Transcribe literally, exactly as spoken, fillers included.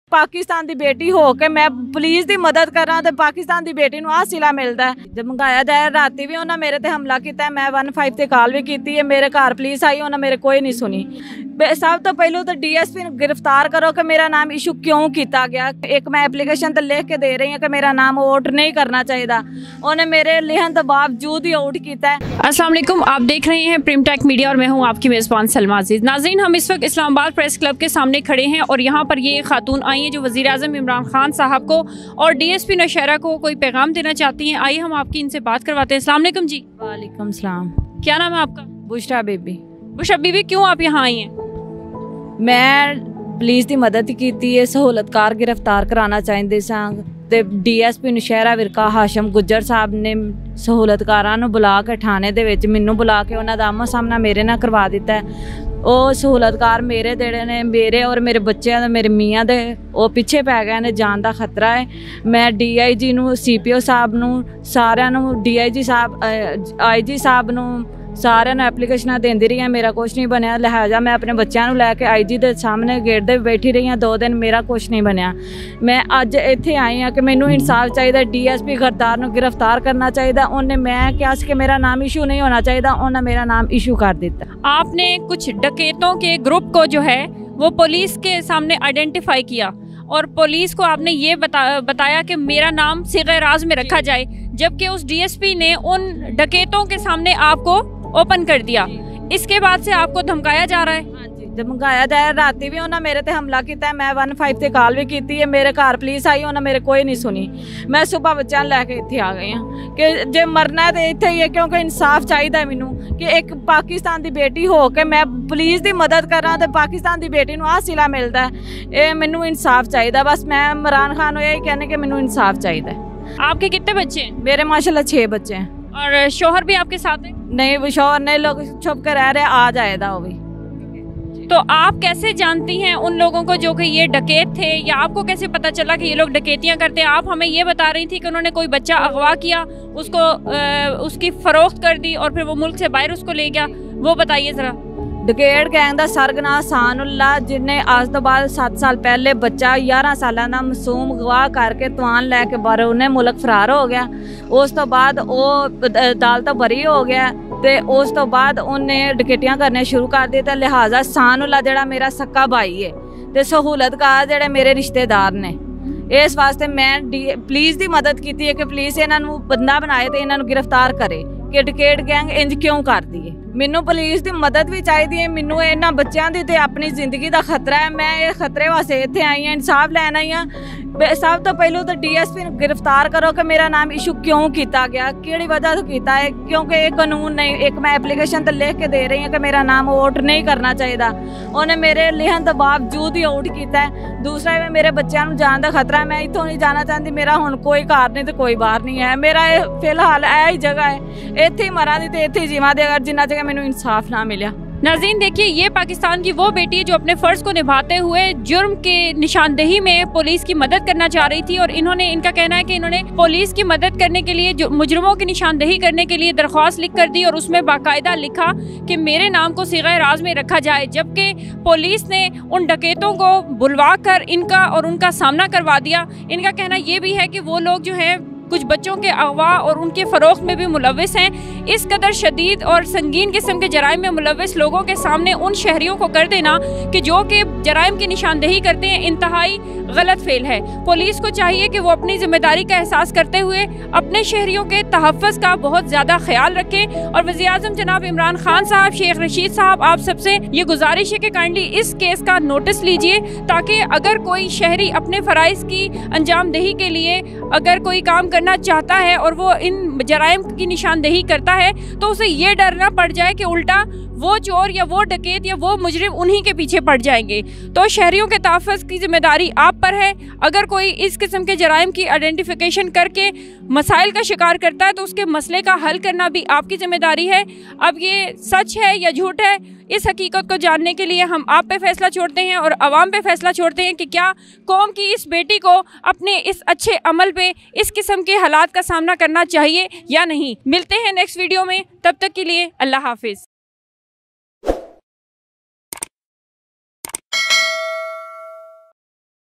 पाकिस्तान की बेटी हो के मैं पुलिस की मदद करा तो पाकिस्तान की बेटी को हासिला मिलता है। जब मंगाया जाए राती भी उन्हें मेरे ते हमला किया, मैं वन फाइव से कॉल भी की है, मेरे घर पुलिस आई, उन्हें मेरे कोई नहीं सुनी। सब तो पहलू तो डी एस पी गिरफ्तार करो कि मेरा नाम इशू क्यों किया गया। एक मैं एप्लीकेशन तो लिख के दे रही हूँ कि मेरा नाम आउट नहीं करना चाहिए, उन्हें मेरे लिखन के बावजूद ही आउट किया है। अस्सलाम वालेकुम, आप देख रहे हैं प्रिम टेक मीडिया और मैं हूं आपकी मेज़बान सलमा अजीज़। नाज़रीन, हम इस वक्त इस्लामाबाद प्रेस क्लब के सामने खड़े हैं और यहाँ पर ये खातून आई हैं जो वज़ीर आज़म इमरान खान साहब को और डी एस पी नौशहरा को कोई पैगाम देना चाहती हैं। आइए हम आपकी इनसे बात करवाते हैं। अस्सलाम वालेकुम जी। वालेकुम सलाम। क्या नाम है आपका? बुशरा बीबी। बुशरा बीबी, क्यों आप यहाँ आई हैं? मैं पुलिस की मदद की है, सहूलतकार गिरफ्तार कराना चाहते सन ते D S P Naushahra Virka Hashim Gujjar साहब ने सहूलतकारां नूं बुला के थाने दे विच मैनूं बुला के उन्हां दा आमो सामना मेरे नाल करवा दिता है। ਉਹ सहूलतकार मेरे देड़े ने मेरे और मेरे बच्चों के मेरे मियाँ दे वो पिछे पै गए ने, जान का खतरा है। मैं डी आई जी नूं सी पी ओ साहब नूं सारिਆਂ नूं डी आई जी साहब आई जी साहब नूं सारिਆਂ ਨੂੰ ਐਪਲੀਕੇਸ਼ਨਾਂ ਦਿੰਦੀ ਰਹੀ ਹਾਂ, मेरा कुछ नहीं बनया। लिहाजा मैं अपने बच्चों को लैके आई जी के सामने गेट दे बैठी रही हाँ दो दिन, मेरा कुछ नहीं बनया। मैं अज इत्थे आई हाँ कि मैनू इंसाफ चाहिए, डी एस पी गरदार नूं गिरफ्तार करना चाहिए। उन्हें मैं क्या कि मेरा नाम इशू नहीं होना चाहिए, उन्हें मेरा नाम इशू कर दिता। आपने कुछ डकैतों के ग्रुप को जो है वो पुलिस के सामने आइडेंटिफाई किया और पुलिस को आपने ये बता बताया कि मेरा नाम सिग़े राज में रखा जाए, जबकि उस डी एस पी ने उन डकैतों के सामने आपको ओपन कर दिया। इसके बाद से आपको धमकाया जा रहा है। हाँ जी, धमकाया जाए। राती भी उन्हें मेरे ते हमला किया, मैं वन फाइव से कॉल भी की है, मेरे घर पुलिस आई, उन्हें मेरे कोई नहीं सुनी। मैं सुबह बच्चों लैके इत्थे आ गई हाँ कि जे मरना है तो इत्थे ही है, क्योंकि इंसाफ चाहिए मैनू कि एक पाकिस्तान की बेटी हो के मैं पुलिस की मदद करा तो पाकिस्तान की बेटी को हासिला मिलता है। ये मैनू इंसाफ चाहिए। बस मैं इमरान खान को यही कहने कि मैनू इंसाफ चाहिए। आपके कितने बच्चे हैं? मेरे माशाल्लाह छः बच्चे हैं। और शोहर भी आपके साथ है? नहीं, शोहर नहीं, लोग छुप कर रह रहे, आ जाएगा वो भी। तो आप कैसे जानती हैं उन लोगों को जो कि ये डकैत थे, या आपको कैसे पता चला कि ये लोग डकैतियां करते हैं? आप हमें ये बता रही थी कि उन्होंने कोई बच्चा अगवा किया, उसको आ, उसकी फरोख्त कर दी और फिर वो मुल्क से बाहर उसको ले गया, वो बताइए ज़रा। डकैत गैंग का सरगना सानुल्ला, जिन्हें आज तो बाद सत्त साल पहले बच्चा ग्यारह साल का मासूम गवाह करके तवान लैके बाहर उन्हें मुल्क फरार हो गया। उस तो बाद वो अदालत बरी हो गया ते उस तो बाद उन्हें डकैतियां करने शुरू कर दी। तो लिहाजा सानुल्ला जिहड़ा मेरा सक्का भाई है ते सहूलतकार जिहड़े मेरे रिश्तेदार ने, इस वास्ते मैं डी पुलिस की मदद की है कि पुलिस इन्हों बंदा बनाए तो इन्हों गिरफ्तार करे कि डकैत गैंग इंज क्यों करती है। मैनू पुलिस की मदद भी चाहिए है, मैनू इन्होंने बच्चों की तो अपनी जिंदगी का खतरा है। मैं ये खतरे वास्ते इत्थे आई हाँ, इंसाफ लैन आई हाँ। सब तो पहलू तो डी एस पी गिरफ्तार करो कि मेरा नाम इशू क्यों किया गया, किहड़ी वजह तो किया है, क्योंकि एक कानून नहीं। एक मैं एप्लीकेशन तो लिख के दे रही हूँ कि मेरा नाम आउट नहीं करना चाहिए, उन्हें मेरे लिखन के बावजूद ही आउट किया है। दूसरा मेरे बच्चों को जान का खतरा, मैं इतों नहीं जाना चाहती। मेरा हुण कोई घर नहीं तो कोई बाहर नहीं है, मेरा फिलहाल यही जगह है, इत्थे ही मरा दी तो इत्थे ही जीवां दे, अगर जिन्ना जगह मैनू इंसाफ ना मिला। नाज़रीन, देखिए, ये पाकिस्तान की वो बेटी है जो अपने फ़र्ज़ को निभाते हुए जुर्म के निशानदेही में पुलिस की मदद करना चाह रही थी, और इन्होंने इनका कहना है कि इन्होंने पुलिस की मदद करने के लिए, जो मुजरिमों की निशानदेही करने के लिए दरख्वास्त लिख कर दी और उसमें बाकायदा लिखा कि मेरे नाम को सिग़े राज में रखा जाए, जबकि पुलिस ने उन डकैतों को बुलवा कर इनका और उनका सामना करवा दिया। इनका कहना ये भी है कि वो लोग जो है कुछ बच्चों के अगवा और उनके फ़रोख्त में भी मुलव्वस हैं। इस कदर शदीद और संगीन किस्म के जराइम में मुलव्वस लोगों के सामने उन शहरियों को कर देना कि जो कि जराइम की निशानदेही करते हैं, इंतहाई गलत फेल है। पुलिस को चाहिए कि वो अपनी जिम्मेदारी का एहसास करते हुए अपने शहरियों के तहफ़्फ़ुज़ का बहुत ज़्यादा ख्याल रखें। और वज़ीर आज़म जनाब इमरान खान साहब, शेख रशीद साहब, आप सबसे ये गुजारिश है कि काइंडली इस केस का नोटिस लीजिए, ताकि अगर कोई शहरी अपने फ़राइज़ की अंजामदही के लिए अगर कोई काम करना चाहता है और वो इन जराइम की निशानदेही करता है तो उसे ये डर ना पड़ जाए कि उल्टा वो चोर या वो डकैत या वो मुजरिम उन्हीं के पीछे पड़ जाएंगे। तो शहरियों के तहफ़्फ़ुज़ की जिम्मेदारी आप पर है। अगर कोई इस किस्म के जराइम की आइडेंटिफिकेशन करके मसाइल का शिकार करता है तो उसके मसले का हल करना भी आपकी जिम्मेदारी है। अब ये सच है या झूठ है, इस हकीकत को जानने के लिए हम आप पे फैसला छोड़ते हैं और आवाम पे फैसला छोड़ते हैं कि क्या कौम की इस बेटी को अपने इस अच्छे अमल पे इस किस्म के हालात का सामना करना चाहिए या नहीं। मिलते हैं नेक्स्ट वीडियो में, तब तक के लिए अल्लाह हाफिज़।